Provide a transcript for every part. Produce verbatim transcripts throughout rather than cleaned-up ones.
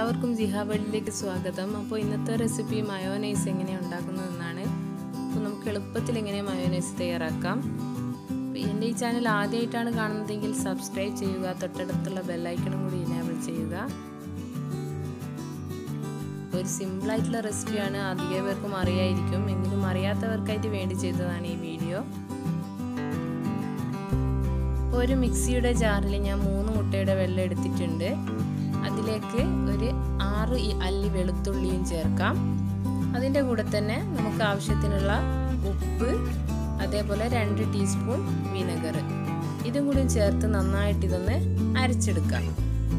എല്ലാവർക്കും ജിഹാബഡിലേക്ക് സ്വാഗതം. അപ്പോൾ ഇന്നത്തെ റെസിപ്പി മയോനൈസ് എങ്ങനെയാണ് ഉണ്ടാക്കുന്നതെന്നാണ്. അപ്പോൾ നമുക്ക് എളുപ്പത്തിൽ എങ്ങനെ മയോനൈസ് തയ്യാറാക്കാം. എൻ്റെ ഈ ചാനൽ ആദ്യമായിട്ടാണ് കാണുന്നതെങ്കിൽ സബ്സ്ക്രൈബ് ചെയ്യുക, തൊട്ടടുത്തുള്ള ബെല്ലൈക്കണും കൂടി എനേബിൾ ചെയ്യുക. ഒരു സിമ്പിളായിട്ടുള്ള റെസിപ്പിയാണ്, അധികം പേർക്കും അറിയായിരിക്കും, എങ്കിലും അറിയാത്തവർക്കായിട്ട് വേണ്ടി ചെയ്തതാണ് ഈ വീഡിയോ. ഒരു മിക്സിയുടെ ജാറിൽ ഞാൻ മൂന്ന് മുട്ടയുടെ വെള്ളം എടുത്തിട്ടുണ്ട്. അതിലേക്ക് ഒരു ആറ് അല്ലി വെളുത്തുള്ളിയും ചേർക്കാം. അതിൻ്റെ കൂടെ തന്നെ നമുക്ക് ആവശ്യത്തിനുള്ള ഉപ്പ്, അതേപോലെ രണ്ട് ടീസ്പൂൺ വിനെഗർ, ഇതും കൂടി ചേർത്ത് നന്നായിട്ട് ഇതൊന്ന് അരച്ചെടുക്കാം.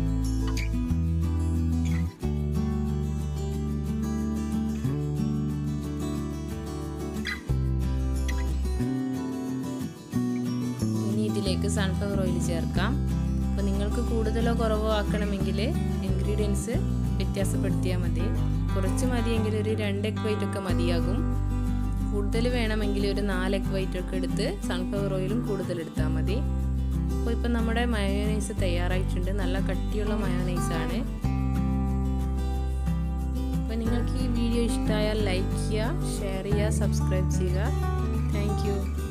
ഇനി ഇതിലേക്ക് സൺഫ്ലവർ ഓയിൽ ചേർക്കാം. അപ്പോൾ നിങ്ങൾക്ക് കൂടുതലോ കുറവോ ആക്കണമെങ്കിൽ ഇൻഗ്രീഡിയൻസ് വ്യത്യാസപ്പെടുത്തിയാൽ മതി. കുറച്ച് മതിയെങ്കിൽ ഒരു രണ്ട് എഗ് വൈറ്റ് ഒക്കെ മതിയാകും. കൂടുതൽ വേണമെങ്കിൽ ഒരു നാല് എഗ് വൈറ്റ് ഒക്കെ എടുത്ത് സൺഫ്ലവർ ഓയിലും കൂടുതൽ എടുത്താൽ മതി. അപ്പോൾ ഇപ്പം നമ്മുടെ മയോനൈസ് തയ്യാറായിട്ടുണ്ട്. നല്ല കട്ടിയുള്ള മയോനൈസാണ്. അപ്പോൾ നിങ്ങൾക്ക് ഈ വീഡിയോ ഇഷ്ടമായാൽ ലൈക്ക് ചെയ്യുക, ഷെയർ ചെയ്യുക, സബ്സ്ക്രൈബ് ചെയ്യുക. Thank U.